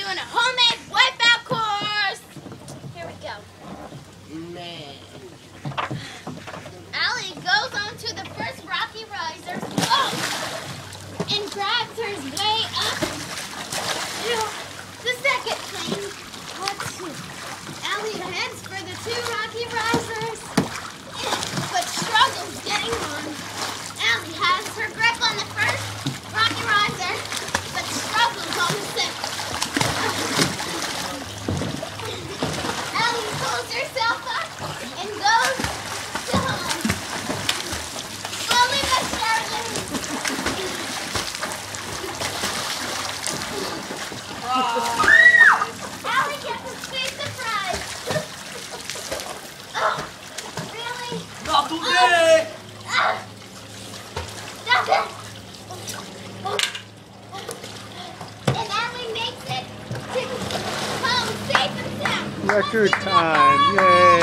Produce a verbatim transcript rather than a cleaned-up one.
doing a homemade wipeout course. Here we go. Man. Allie goes on to the first rocky riser oh, and grabs her way up to the second thing. Let's see. Allie heads for the two rocky risers, but struggles getting on. Allie has her grip on the first rocky riser, but struggles on the second. Allie pulls herself up and goes to home. Slowly but surely. Allie gets a sweet surprise. Oh, really? Not today! Ah, stop it! And Allie makes it to home safe and sound. Record time, yay!